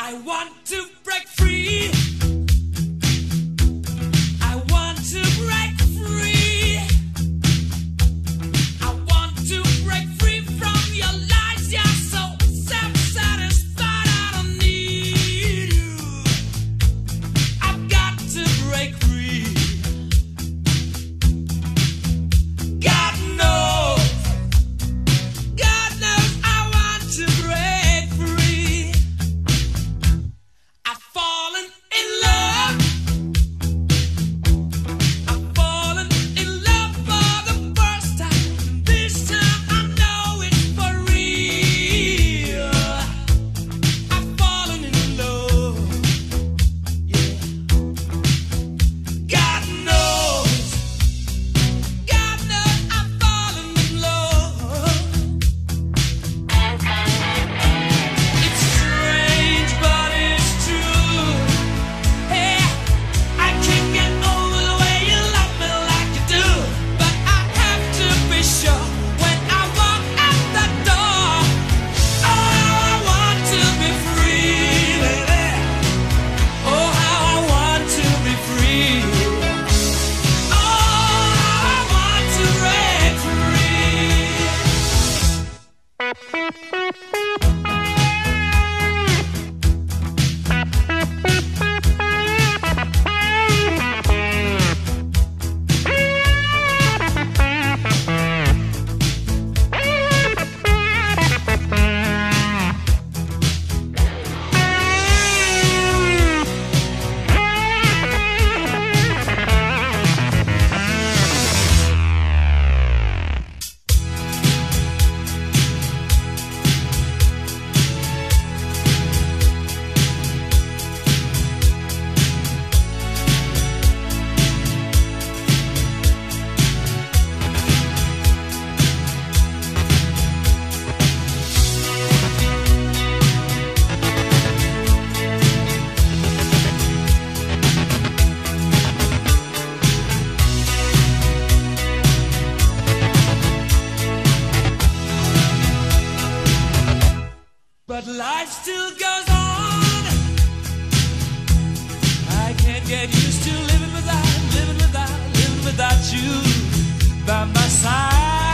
I want to break free. I want to break free. I want to break free from your lies. You're so self-satisfied. I don't need you. I've got to break free. God knows I want to break free. I've fallen in love. I've fallen in love for the first time. This time I know it's for real. I've fallen in love. Yeah. God knows I've fallen in love. It's strange, but it's true. Hey, I can't get over the way you love me like you do. But I have to be sure when I walk out the door. Oh, how I want to be free, baby. Oh, how I want to be free. Oh, how I want to break free. But life still goes on. I can't get used to living without you by my side.